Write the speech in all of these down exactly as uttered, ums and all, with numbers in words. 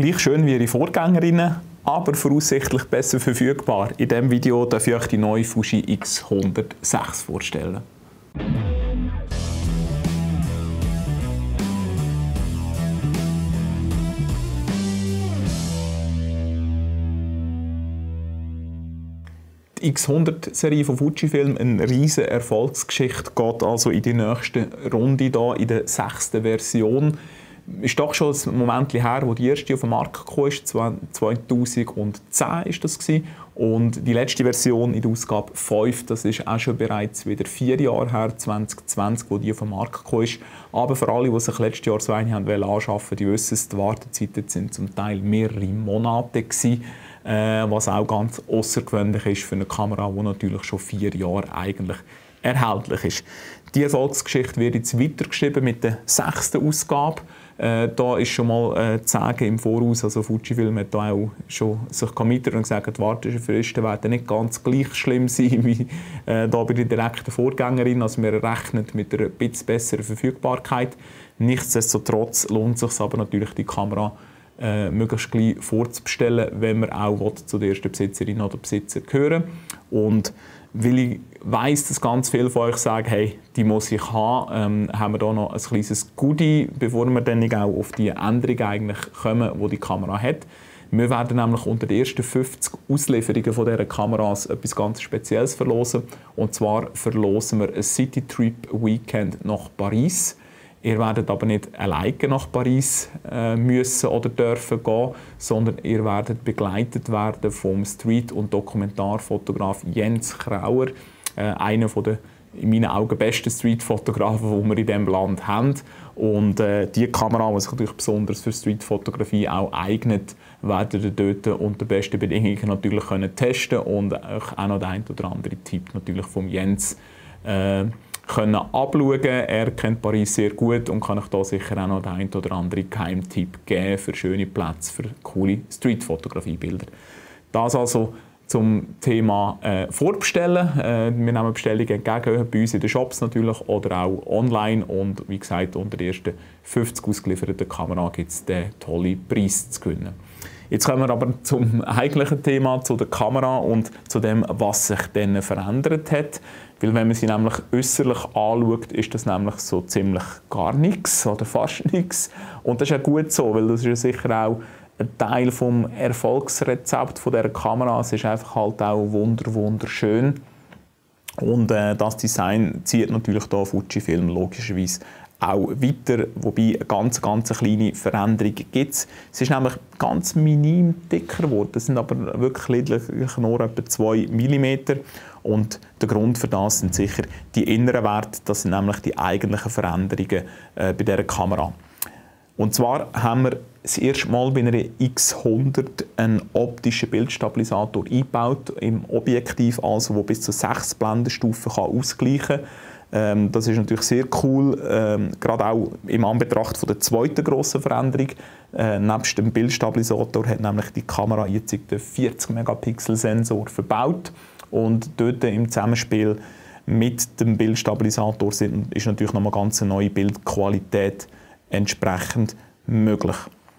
gleich schön wie ihre Vorgängerinnen, aber voraussichtlich besser verfügbar. In diesem Video darf ich euch die neue Fuji X hundertsechs vorstellen. Die X hundert-Serie von Fujifilm, eine riesige Erfolgsgeschichte, geht also in die nächste Runde hier, in der sechsten Version. Ist doch schon ein Moment her, wo die erste auf den Markt kam, zweitausendzehn ist das gewesen. Und die letzte Version in der Ausgabe fünf, das ist auch schon bereits wieder vier Jahre her, zwanzig zwanzig, wo die auf den Markt kam. Aber für alle, die sich letztes Jahr so eine anschaffen wollten, die wissen es, die Wartezeiten sind zum Teil mehrere Monate gewesen, äh, was auch ganz außergewöhnlich ist für eine Kamera, die natürlich schon vier Jahre eigentlich erhältlich ist. Die Erfolgsgeschichte wird jetzt weitergeschrieben mit der sechsten Ausgabe. Äh, da ist schon mal äh, zu sagen im Voraus, also Fujifilm hat da auch schon sich committed und gesagt, die Wartefristen werden nicht ganz gleich schlimm sein wie äh, da bei der direkten Vorgängerin. Also wir rechnen mit einer etwas besseren Verfügbarkeit. Nichtsdestotrotz lohnt es sich aber natürlich, die Kamera äh, möglichst gleich vorzubestellen, wenn man auch will, zu der ersten Besitzerin oder Besitzer gehören. Und weil ich weiss, dass ganz viele von euch sagen, hey, die muss ich haben, ähm, haben wir hier noch ein kleines Goodie, bevor wir dann auch auf die Änderung eigentlich kommen, die die Kamera hat. Wir werden nämlich unter den ersten fünfzig Auslieferungen von dieser Kameras etwas ganz Spezielles verlosen. Und zwar verlosen wir ein City Trip Weekend nach Paris. Ihr werdet aber nicht alleine nach Paris äh, müssen oder dürfen gehen, sondern ihr werdet begleitet werden vom Street- und Dokumentarfotograf Jens Krauer, äh, einer der in meinen Augen besten Streetfotografen, die wir in diesem Land haben. Und äh, die Kamera, die sich natürlich besonders für Streetfotografie auch eignet, werden ihr dort unter besten Bedingungen natürlich können testen und auch noch den einen oder anderen Tipp natürlich vom Jens äh, können abschauen. Er kennt Paris sehr gut und kann euch da sicher auch noch den einen oder anderen Geheimtipp geben für schöne Plätze, für coole Streetfotografiebilder. Das also zum Thema äh, Vorbestellen. Äh, wir nehmen Bestellungen entgegen, bei uns in den Shops natürlich oder auch online. Und wie gesagt, unter den ersten fünfzig ausgelieferten Kamera gibt es den tollen Preis zu gewinnen. Jetzt kommen wir aber zum eigentlichen Thema, zu der Kamera und zu dem, was sich dann verändert hat. Weil wenn man sie nämlich äußerlich anschaut, ist das nämlich so ziemlich gar nichts oder fast nichts. Und das ist ja gut so, weil das ist ja sicher auch ein Teil vom Erfolgsrezept von dieser Kamera. Es ist einfach halt auch wunder wunderschön. Und äh, das Design zieht natürlich da Fujifilm logischerweise auch weiter, wobei eine ganz, ganz kleine Veränderung gibt es. Es ist nämlich ganz minim dicker geworden, das sind aber wirklich lediglich nur etwa zwei Millimeter. Und der Grund für das sind sicher die inneren Werte, das sind nämlich die eigentlichen Veränderungen äh, bei dieser Kamera. Und zwar haben wir das erste Mal bei einer X hundert einen optischen Bildstabilisator eingebaut im Objektiv, also wo bis zu sechs Blendenstufen kann ausgleichen kann. Ähm, das ist natürlich sehr cool, ähm, gerade auch im Anbetracht von der zweiten grossen Veränderung. Äh, nebst dem Bildstabilisator hat nämlich die Kamera jetzt den vierzig Megapixel Sensor verbaut und dort im Zusammenspiel mit dem Bildstabilisator sind, ist natürlich noch eine ganz neue Bildqualität entsprechend möglich.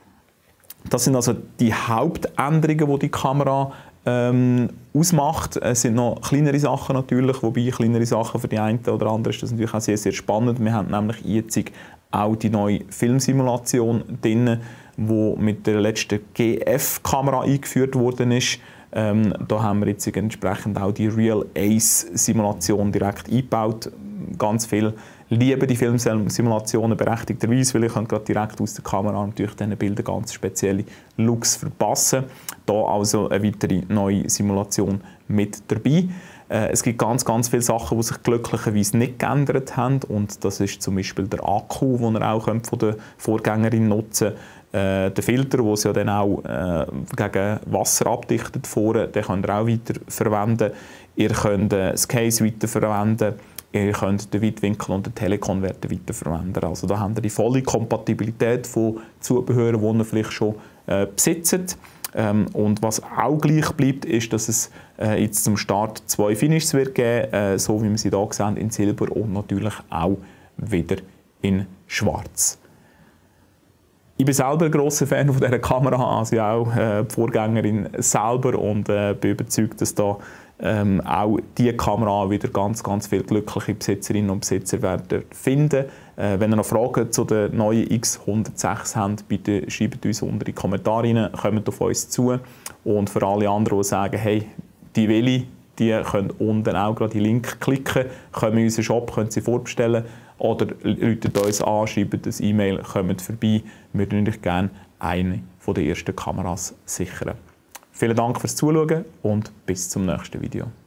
Das sind also die Hauptänderungen, die die Kamera ähm, ausmacht. Es sind noch kleinere Sachen natürlich, wobei kleinere Sachen für die einen oder anderen ist das natürlich auch sehr, sehr spannend. Wir haben nämlich jetzt auch die neue Filmsimulation drin, die mit der letzten G F-Kamera eingeführt worden ist. Ähm, da haben wir jetzt entsprechend auch die Real Ace-Simulation direkt eingebaut. Ganz viel lieben die Filmsimulationen berechtigterweise, weil ich gerade direkt aus der Kamera natürlich diesen Bildern ganz spezielle Looks verpassen. Da also eine weitere neue Simulation mit dabei. Äh, es gibt ganz, ganz viele Sachen, die sich glücklicherweise nicht geändert haben. Und das ist zum Beispiel der Akku, den ihr auch von der Vorgängerin nutzen könnt. Äh, der Filter, den sie ja dann auch äh, gegen Wasser abdichtet vorne, den könnt ihr auch weiter verwenden. Ihr könnt äh, das Case weiter verwenden. Ihr könnt den Weitwinkel und den Telekonverter weiterverwenden. Also da habt ihr die volle Kompatibilität von Zubehören, die ihr vielleicht schon äh, besitzt. Ähm, und was auch gleich bleibt, ist, dass es äh, jetzt zum Start zwei Finishes wird geben, äh, so wie wir sie hier sehen, in Silber und natürlich auch wieder in Schwarz. Ich bin selber ein grosser Fan von dieser Kamera, also auch äh, die Vorgängerin selber, und äh, bin überzeugt, dass da ähm, auch diese Kamera wieder ganz, ganz viele glückliche Besitzerinnen und Besitzer werden finden. Äh, wenn ihr noch Fragen zu der neuen X hundertsechs habt, bitte schreibt uns unter die Kommentare rein, kommt auf uns zu. Und für alle anderen, die sagen, hey, die will ich, die können unten auch gerade den Link klicken, kommen in unseren Shop, können sie vorbestellen oder ruft uns an, schreibt ein E-Mail, kommt vorbei. Wir würden euch gerne eine der ersten Kameras sichern. Vielen Dank fürs Zuschauen und bis zum nächsten Video.